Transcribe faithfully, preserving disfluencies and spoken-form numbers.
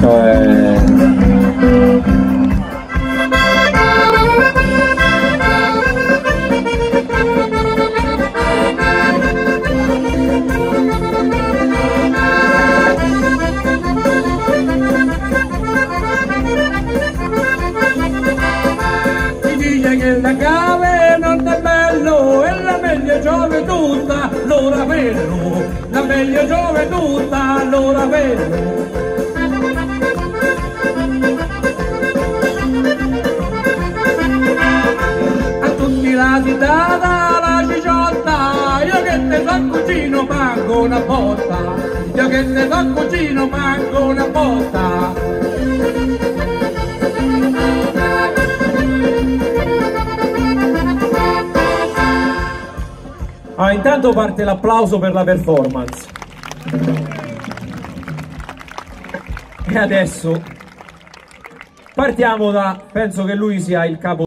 Cioè... Si dice che la cave non è bello e la meglio giove tutta l'ora bello, la meglio giove tutta l'ora bello. A tutti la citata la ciciotta, io che te so cucino manco una botta, io che te so cucino manco una botta. Ah, intanto parte l'applauso per la performance. E adesso partiamo da, penso che lui sia il capo